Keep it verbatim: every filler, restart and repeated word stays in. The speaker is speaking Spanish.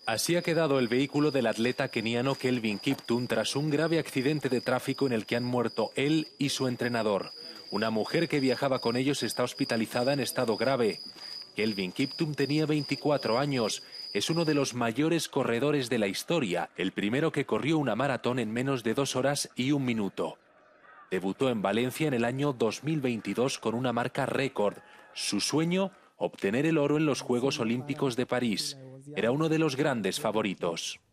Así ha quedado el vehículo del atleta keniano Kelvin Kiptum tras un grave accidente de tráfico en el que han muerto él y su entrenador. Una mujer que viajaba con ellos está hospitalizada en estado grave. Kelvin Kiptum tenía veinticuatro años. Es uno de los mayores corredores de la historia, el primero que corrió una maratón en menos de dos horas y un minuto. Debutó en Valencia en el año dos mil veintidós con una marca récord. Su sueño, obtener el oro en los Juegos Olímpicos de París. Era uno de los grandes favoritos.